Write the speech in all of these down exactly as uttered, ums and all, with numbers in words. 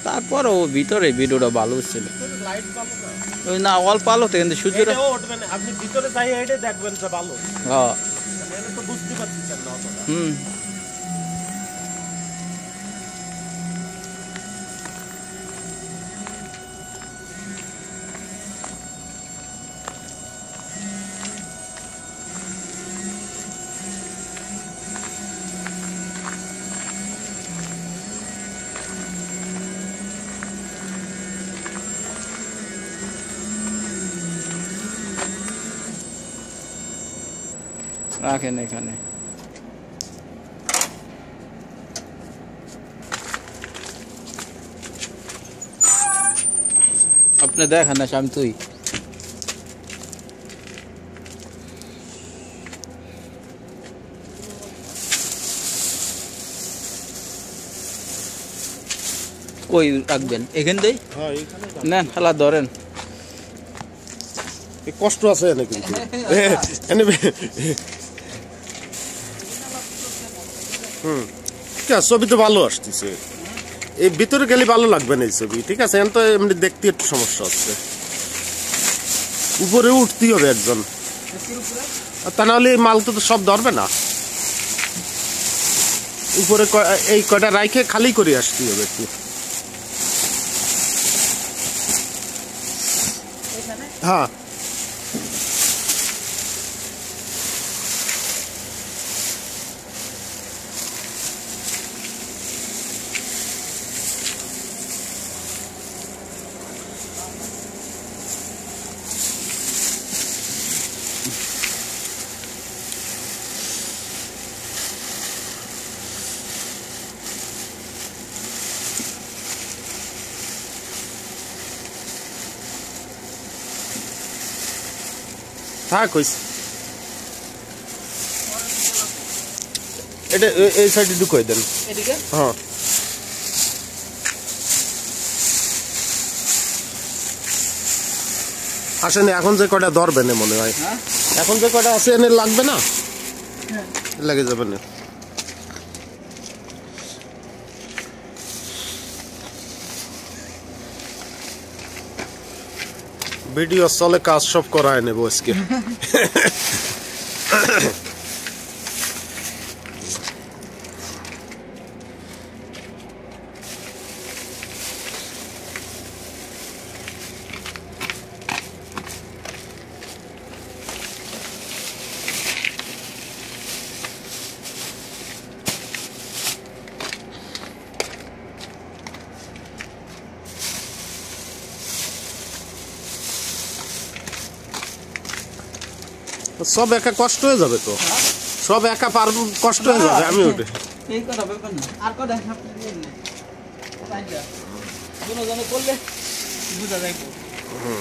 তারপর ও ভিতরে ভিডিওটা ভালো ছিল লাইট ভালো না ওই না অল্প আলোতে কিন্তু সূর্যটা এটাও উঠবে না আপনি ভিতরে যাই এটা দেখবেন যে ভালো হ্যাঁ তাহলে তো বুঝতে পারছেন না অতটা হুম রাখেন এখানে আপনি দেখেন না শাম তুই কই রাখবেন এখান দিয়ে হ্যাঁ এখানে নেন খেলা ধরেন কষ্ট আছে না কিন্তু এনে হুম ছবি তো ভালো আসতেছে এই ভিতরে গেলে ভালো লাগবে না এই ছবি ঠিক আছে এখন তো এমনি দেখতে একটু সমস্যা হচ্ছে উপরে উঠতেই হবে একজন তা নাহলে এই মাল তো সব ধরবে না উপরে এই কয়টা রাইখে খালি করে আসতেই হবে একটু হ্যাঁ থাক হইছে এটা এই সাইডে ঢুকাই দেন এদিকে হ্যাঁ আসেন এখন যে কয়টা ধরবে না মনে হয় এখন যে কয়টা আছে এনে লাগবে না লাগে যাবে না ভিডিও চলে কাজ সব করায় নেব আজকে সব একা কষ্ট হয়ে যাবে তো সব একা পার কষ্ট হয়ে যাবে আমি ওটা এই কথা ব্যাপার না আর কথা আপনি নেন না তাইটা দুজনে করলে বুঝা যাইবো হুম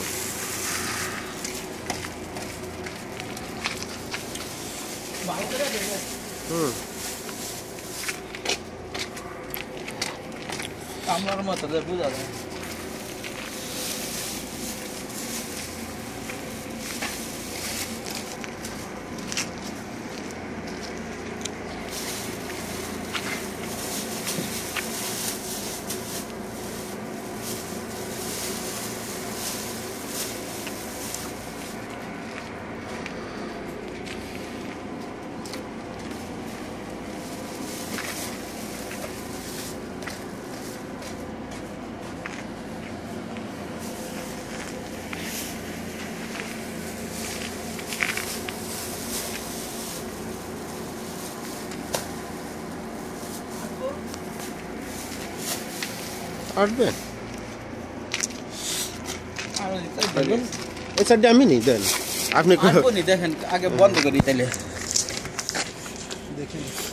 ভালো করে দেখে হুম আমরার মত বুঝা যায় আসবে এই সাইডে আমি নেই দেন আপনি দেখেন আগে বন্ধ করি তাহলে দেখেন